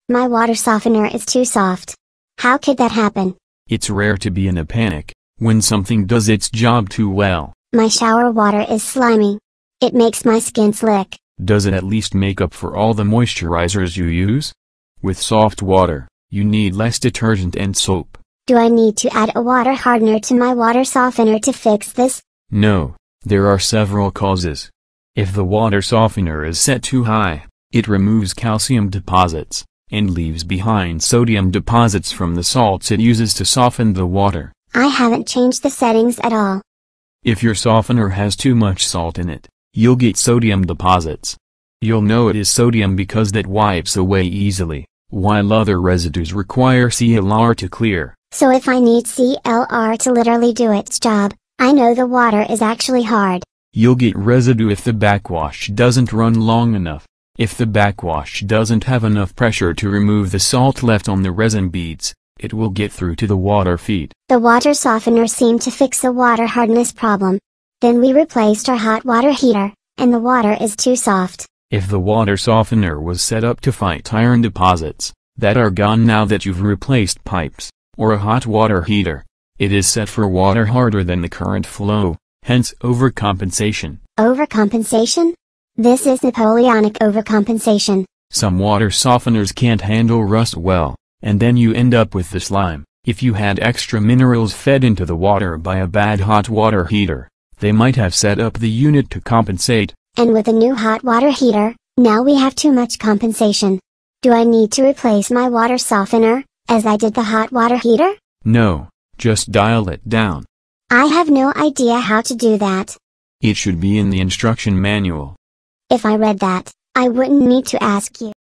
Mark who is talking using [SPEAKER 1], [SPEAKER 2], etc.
[SPEAKER 1] My water softener is too soft. How could that happen?
[SPEAKER 2] It's rare to be in a panic when something does its job too well.
[SPEAKER 1] My shower water is slimy. It makes my skin slick.
[SPEAKER 2] Does it at least make up for all the moisturizers you use? With soft water, you need less detergent and soap.
[SPEAKER 1] Do I need to add a water hardener to my water softener to fix this?
[SPEAKER 2] No, there are several causes. If the water softener is set too high, it removes calcium deposits, and leaves behind sodium deposits from the salts it uses to soften the water.
[SPEAKER 1] I haven't changed the settings at all.
[SPEAKER 2] If your softener has too much salt in it, you'll get sodium deposits. You'll know it is sodium because that wipes away easily, while other residues require CLR to clear.
[SPEAKER 1] So if I need CLR to literally do its job, I know the water is actually hard.
[SPEAKER 2] You'll get residue if the backwash doesn't run long enough. If the backwash doesn't have enough pressure to remove the salt left on the resin beads, it will get through to the water feed.
[SPEAKER 1] The water softener seemed to fix the water hardness problem. Then we replaced our hot water heater, and the water is too soft.
[SPEAKER 2] If the water softener was set up to fight iron deposits, that are gone now that you've replaced pipes, or a hot water heater, it is set for water harder than the current flow, hence overcompensation.
[SPEAKER 1] Overcompensation? This is Napoleonic overcompensation.
[SPEAKER 2] Some water softeners can't handle rust well, and then you end up with the slime. If you had extra minerals fed into the water by a bad hot water heater, they might have set up the unit to compensate.
[SPEAKER 1] And with a new hot water heater, now we have too much compensation. Do I need to replace my water softener, as I did the hot water heater?
[SPEAKER 2] No, just dial it down.
[SPEAKER 1] I have no idea how to do that.
[SPEAKER 2] It should be in the instruction manual.
[SPEAKER 1] If I read that, I wouldn't need to ask you.